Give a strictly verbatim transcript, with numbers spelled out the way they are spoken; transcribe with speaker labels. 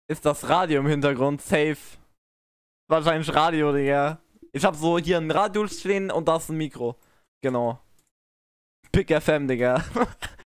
Speaker 1: ist das Radio im Hintergrund. Safe. Wahrscheinlich Radio, Digga. Ich hab so hier ein Radio stehen und da ist ein Mikro. Genau. Pick F M, Digga.